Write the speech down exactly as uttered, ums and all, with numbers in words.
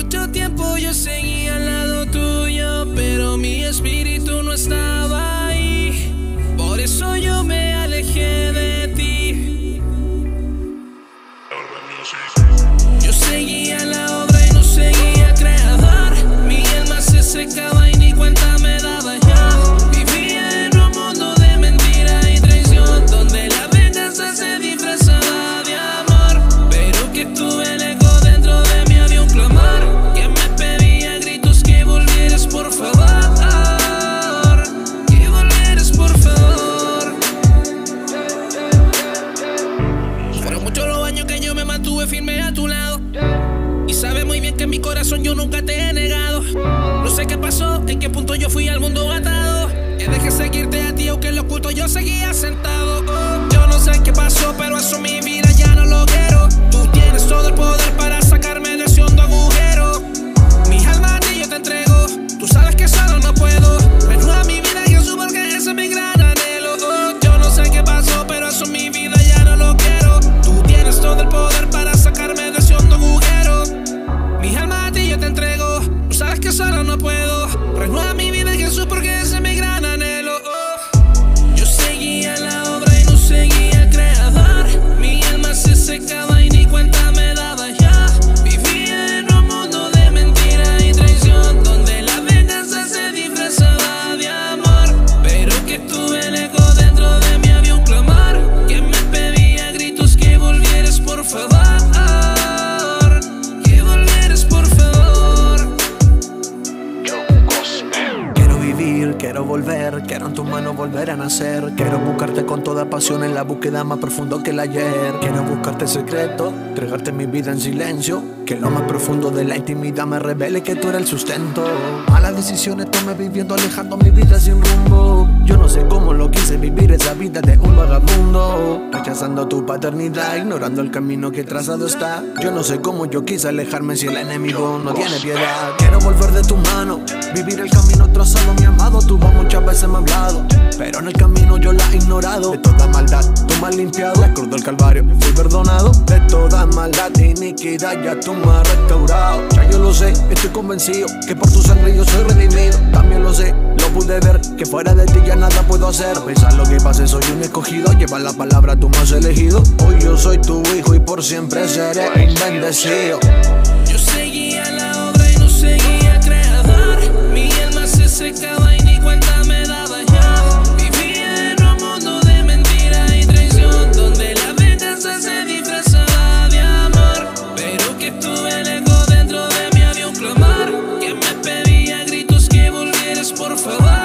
mucho tiempo yo seguía al lado tuyo, pero mi espíritu no estaba ahí. Por eso yo me alejé de ti. Yo seguía la obra y no seguía creador. Mi alma se secaba y ni cuenta me daba ya. Vivía en un mundo de mentira y traición, donde la venganza se disfrazaba de amor. Pero que tuve el eco dentro de mí, había un clamor que me pedía a gritos que volvieras por favor. Que volvieras por favor. Fueron muchos los años que yo me mantuve firme a tu lado, y sabes muy bien que en mi corazón yo nunca te he negado. No sé qué pasó, en qué punto yo fui al mundo atado, que dejé seguirte a ti aunque en lo oculto yo seguía sentado. Oh, yo no sé qué pasó, pero eso mi vida ya no lo quiero. Tú tienes todo el poder para sacarme de ese hondo agujero. Mi alma a ti yo te entrego, tú sabes que solo no puedo. Renueva mi vida Jesús, porque ese es mi gran anhelo. Oh, yo no sé qué pasó, pero eso mi vida ya no lo quiero. Tú tienes todo el poder para sacarme de ese hondo agujero. Mi alma a ti yo te entrego, tú sabes que solo no puedo. Renueva mi vida Jesús, porque ese es mi gran anhelo. Oh. Yo seguía la obra y no seguía creador. Mi alma se secaba y ni cuenta me daba ya. Vivía en un mundo de mentira y traición, donde la venganza se disfrazaba de amor. Pero que tuve el eco dentro de mí, había un clamor que me pedía a gritos que volvieras por favor. Que volvieras por favor. Quiero vivir, quiero volver, quiero en tus manos volver a nacer. Quiero buscarte con toda pasión en la búsqueda más profundo que el ayer. Quiero buscarte secreto, entregarte mi vida en silencio, que lo más profundo de la intimidad me revele que tú eres el sustento. Malas decisiones tomé viviendo, alejando mi vida sin rumbo. Yo no sé cómo lo quise vivir, esa vida de un vagabundo, rechazando tu paternidad, ignorando el camino que trazado está. Yo no sé cómo yo quise alejarme si el enemigo no tiene piedad. Quiero volver de tu mano, vivir el camino trazado, mi amado. Tú muchas veces me has hablado, pero en el camino yo la he ignorado. De toda maldad tú me has limpiado, la cruz del Calvario fui perdonado. De toda maldad e iniquidad ya tú me has restaurado. Ya yo lo sé, estoy convencido que por tu sangre yo soy redimido. También lo sé, lo pude ver, que fuera de ti ya nada puedo hacer. A pesar lo que pase soy un escogido, lleva la palabra tú me has elegido. Hoy yo soy tu hijo y por siempre seré un bendecido. Yo seguía la obra y no seguía creador. Mi alma se secaba y ni cuenta me daba ya. Vivía en un mundo de mentira y traición, donde la venganza se disfrazaba de amor. Pero que tuve el eco dentro de mí, había un clamor que me pedía a gritos que volvieras por favor.